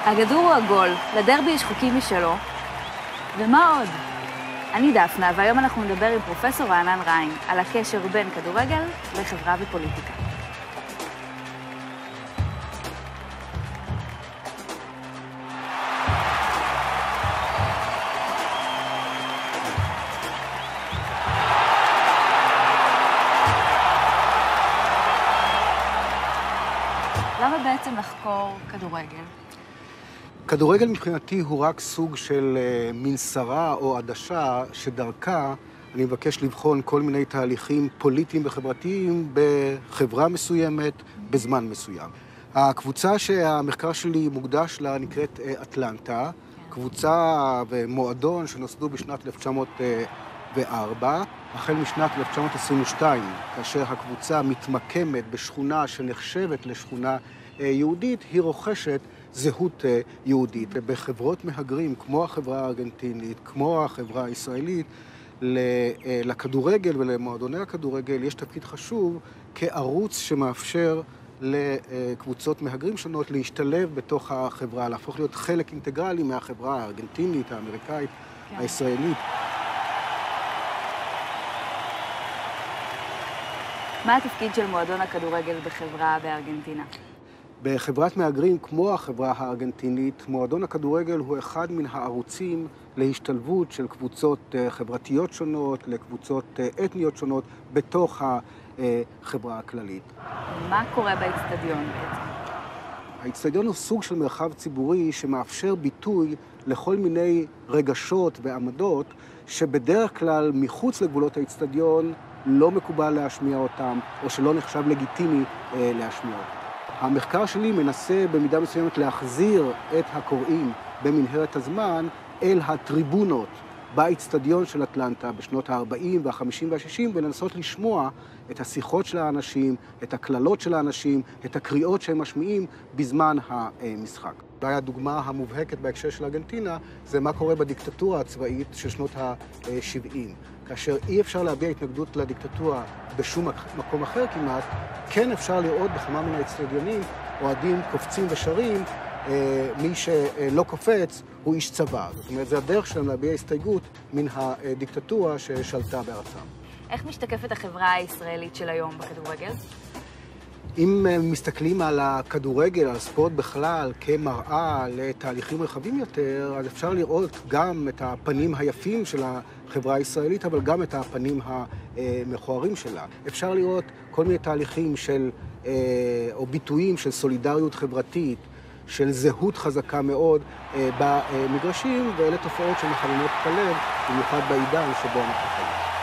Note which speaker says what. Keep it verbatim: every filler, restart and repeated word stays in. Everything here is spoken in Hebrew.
Speaker 1: הכדור הוא עגול, לדרבי יש חוקים משלו. ומה עוד? אני דפנה, והיום אנחנו נדבר עם פרופסור רענן ריין על הקשר בין כדורגל לחברה ופוליטיקה. למה בעצם לחקור כדורגל?
Speaker 2: כדורגל מבחינתי הוא רק סוג של מנסרה או עדשה שדרכה אני מבקש לבחון כל מיני תהליכים פוליטיים וחברתיים בחברה מסוימת, בזמן מסוים. הקבוצה שהמחקר שלי מוקדש לה נקראת אטלנטה, קבוצה ומועדון שנוסדו בשנת אלף תשע מאות וארבע, החל משנת אלף תשע מאות עשרים ושתיים, כאשר הקבוצה מתמקמת בשכונה שנחשבת לשכונה יהודית, היא רוכשת זהות יהודית. בחברות מהגרים, כמו החברה הארגנטינית, כמו החברה הישראלית, לכדורגל ולמועדוני הכדורגל יש תפקיד חשוב כערוץ שמאפשר לקבוצות מהגרים שונות להשתלב בתוך החברה, להפוך להיות חלק אינטגרלי מהחברה הארגנטינית, האמריקאית, כן. הישראלית.
Speaker 1: מה התפקיד של מועדון הכדורגל בחברה בארגנטינה?
Speaker 2: בחברת מהגרים כמו החברה הארגנטינית, מועדון הכדורגל הוא אחד מן הערוצים להשתלבות של קבוצות חברתיות שונות, לקבוצות אתניות שונות, בתוך החברה הכללית.
Speaker 1: מה קורה באצטדיון בעצם?
Speaker 2: האצטדיון הוא סוג של מרחב ציבורי שמאפשר ביטוי לכל מיני רגשות ועמדות שבדרך כלל מחוץ לגבולות האצטדיון לא מקובל להשמיע אותם, או שלא נחשב לגיטימי להשמיע אותם. המחקר שלי מנסה במידה מסוימת להחזיר את הקוראים במנהרת הזמן אל הטריבונות באצטדיון של אטלנטה בשנות ה-ארבעים וה-חמישים וה-שישים, ולנסות לשמוע את השיחות של האנשים, את הקללות של האנשים, את הקריאות שהם משמיעים בזמן המשחק. אולי הדוגמה המובהקת בהקשר של ארגנטינה זה מה קורה בדיקטטורה הצבאית של שנות ה-שבעים. כאשר אי אפשר להביע התנגדות לדיקטטורה בשום מקום אחר כמעט, כן אפשר לראות בכמה מן האצטדיונים אוהדים קופצים ושרים, מי שלא קופץ הוא איש צבא. זאת אומרת, זה הדרך שלהם להביע הסתייגות מן הדיקטטורה ששלטה בארצם.
Speaker 1: איך משתקפת החברה הישראלית של היום בכדורגל?
Speaker 2: אם מסתכלים על הכדורגל, על הספורט בכלל, כמראה לתהליכים רחבים יותר, אז אפשר לראות גם את הפנים היפים של החברה הישראלית, אבל גם את הפנים המכוערים שלה. אפשר לראות כל מיני תהליכים של, או ביטויים של סולידריות חברתית, של זהות חזקה מאוד במגרשים, ואלה תופעות שמחממות את הלב, במיוחד בעידן שבו אנחנו חיים.